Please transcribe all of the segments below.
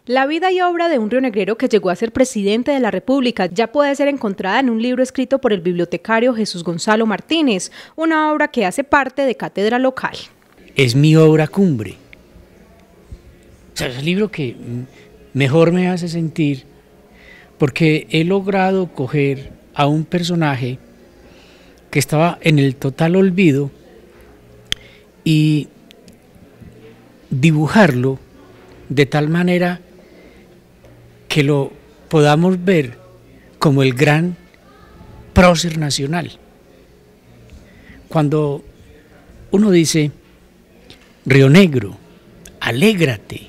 La vida y obra de un rionegrero que llegó a ser presidente de la República ya puede ser encontrada en un libro escrito por el bibliotecario Jesús Gonzalo Martínez, una obra que hace parte de Cátedra Local. Es mi obra cumbre. O sea, es el libro que mejor me hace sentir porque he logrado coger a un personaje que estaba en el total olvido y dibujarlo de tal manera que lo podamos ver como el gran prócer nacional. Cuando uno dice, Río Negro, alégrate,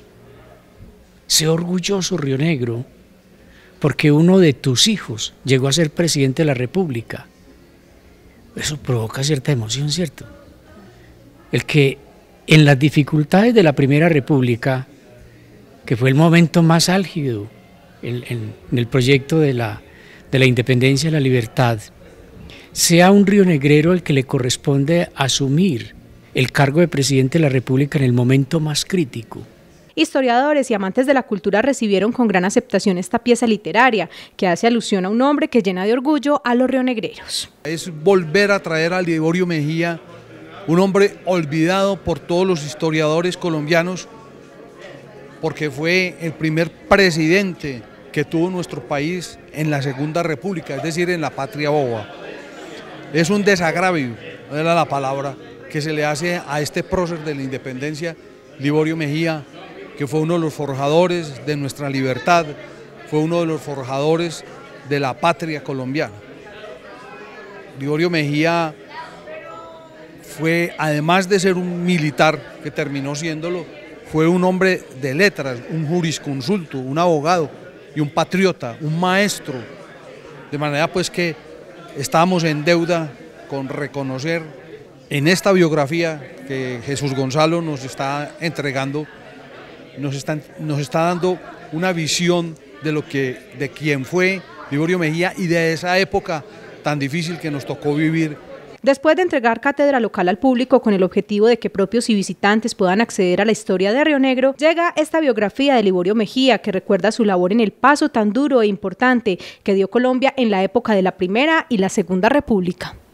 sé orgulloso Río Negro, porque uno de tus hijos llegó a ser presidente de la República, eso provoca cierta emoción, ¿cierto? El que en las dificultades de la Primera República, que fue el momento más álgido en el proyecto de la independencia y la libertad, sea un rionegrero el que le corresponde asumir el cargo de presidente de la República en el momento más crítico. Historiadores y amantes de la cultura recibieron con gran aceptación esta pieza literaria, que hace alusión a un hombre que llena de orgullo a los rionegreros. Es volver a traer a Liborio Mejía, un hombre olvidado por todos los historiadores colombianos, porque fue el primer presidente que tuvo nuestro país en la Segunda República, es decir, en la patria boba. Es un desagravio, era la palabra, que se le hace a este prócer de la independencia, Liborio Mejía, que fue uno de los forjadores de nuestra libertad, fue uno de los forjadores de la patria colombiana. Liborio Mejía fue, además de ser un militar, que terminó siéndolo, fue un hombre de letras, un jurisconsulto, un abogado y un patriota, un maestro, de manera pues que estamos en deuda con reconocer en esta biografía que Jesús Gonzalo nos está entregando, nos está dando una visión de quién fue Liborio Mejía y de esa época tan difícil que nos tocó vivir. Después de entregar Cátedra Local al público con el objetivo de que propios y visitantes puedan acceder a la historia de Río Negro, llega esta biografía de Liborio Mejía que recuerda su labor en el paso tan duro e importante que dio Colombia en la época de la Primera y la Segunda República.